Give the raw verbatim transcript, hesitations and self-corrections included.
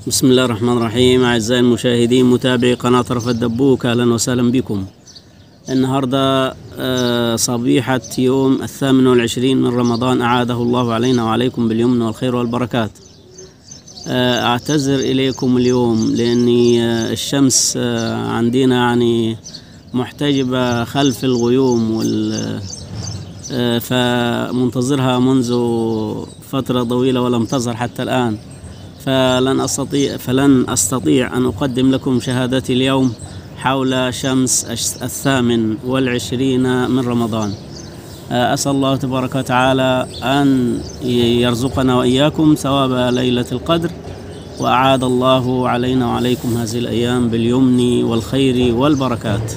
بسم الله الرحمن الرحيم. أعزائي المشاهدين متابعي قناة رأفت دبوك، أهلا وسهلا بكم. النهاردة آه، صبيحة يوم الثامن والعشرين من رمضان، أعاده الله علينا وعليكم باليمن والخير والبركات. آه، أعتذر إليكم اليوم لأني آه، الشمس آه، عندنا يعني محتجبة خلف الغيوم وال آه، فمنتظرها منذ فترة طويلة ولم تظهر حتى الآن، فلن أستطيع فلن أستطيع أن أقدم لكم شهادتي اليوم حول شمس الثامن والعشرين من رمضان. أسأل الله تبارك وتعالى أن يرزقنا وإياكم ثواب ليلة القدر، وأعاد الله علينا وعليكم هذه الأيام باليمن والخير والبركات.